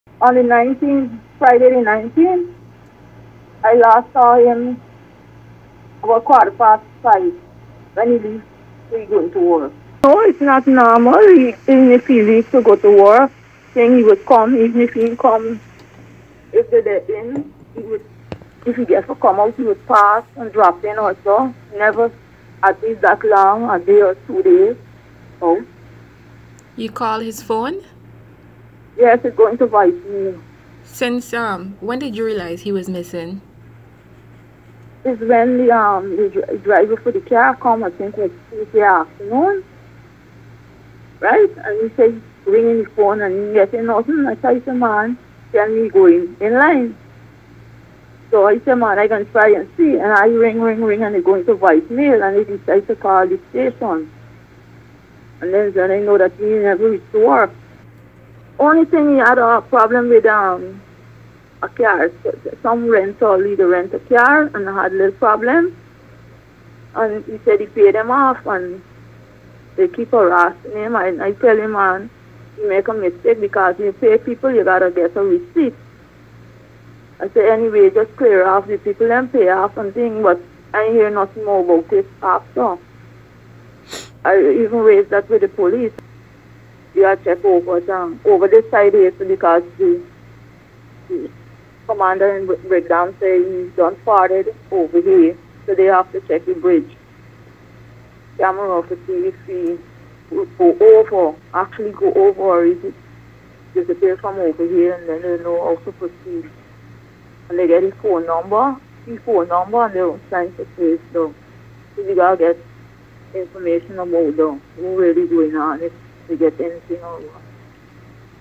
On the 19th, Friday the 19th, I last saw him about 5:15 when he leaves, so he going to work. No, it's not normal. Even if he leaves to go to work, saying he would come, even if he didn't come, if they're in, he would, if he gets to come out, he would pass and drop in also. Never at least that long, a day or 2 days. Oh. You call his phone? Yes, it's going to voicemail. Since when did you realize he was missing? It's when the driver for the car come, I think like Tuesday afternoon, right? And he said ringing the phone and he getting nothing. I said, man, tell me going in line. So I said, man, I can try and see. And I ring, and they go into voicemail and they decide to call the station. And then I know that he never reached to work. Only thing he had a problem with a car. Some rental leader rent a car and I had a little problem. And he said he paid them off and they keep harassing him. And I tell him, man, you make a mistake because you pay people, you gotta get a receipt. I said, anyway, just clear off the people and pay off and thing, but I hear nothing more about it after. I even raised that with the police. You have to check over this side here because the commander in breakdown say he's done farted over here, so they have to check the bridge camera to see if he would actually go over, or is it disappear from over here, and then they know how to proceed. And they get his phone number, and they don't sign to face though. So you gotta get information about though, who really going on, if they get anything or what.